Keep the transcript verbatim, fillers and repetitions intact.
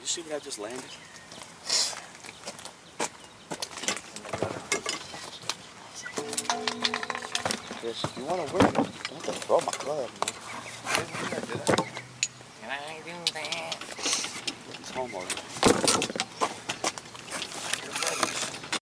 You see what I just landed? Yes, you want to win? Don't have to throw my club, man. I ain't doing that. It's home already.